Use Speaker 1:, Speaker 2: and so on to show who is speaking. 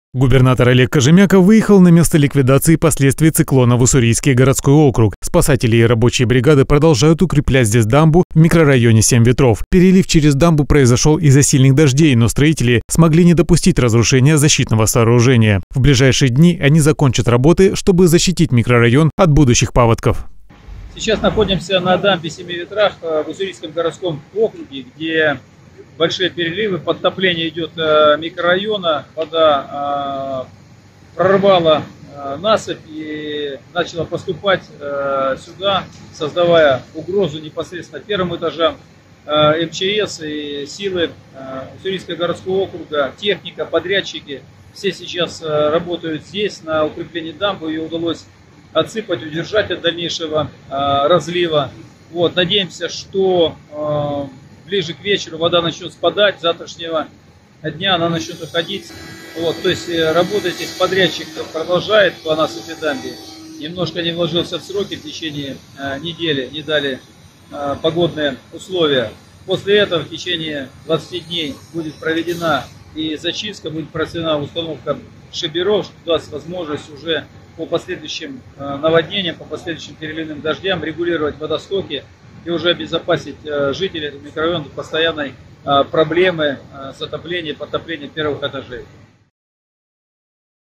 Speaker 1: Губернатор Олег Кожемяков выехал на место ликвидации последствий циклона в Уссурийский городской округ. Спасатели и рабочие бригады продолжают укреплять здесь дамбу в микрорайоне 7 ветров. Перелив через дамбу произошел из-за сильных дождей, но строители смогли не допустить разрушения защитного сооружения. В ближайшие дни они закончат работы, чтобы защитить микрорайон от будущих паводков.
Speaker 2: Сейчас находимся на дамбе 7 ветрах в Уссурийском городском округе, где большие переливы, подтопление идет микрорайона, вода прорвала насыпь и начала поступать сюда, создавая угрозу непосредственно первым этажам. МЧС и силы Уссурийского городского округа, техника, подрядчики, все сейчас работают здесь на укреплении дамбы. Ее удалось отсыпать, удержать от дальнейшего разлива. Надеемся, что ближе к вечеру вода начнет спадать, с завтрашнего дня она начнет уходить. То есть работа здесь подрядчик продолжает по насыпи дамбе. Немножко не вложился в сроки, в течение недели не дали погодные условия. После этого в течение 20 дней будет проведена и зачистка, будет проведена установка шиберов, что даст возможность уже по последующим наводнениям, по последующим переливным дождям регулировать водостоки и уже обезопасить жителей этого микрорайона от постоянной проблемы затопления, подтопления первых этажей.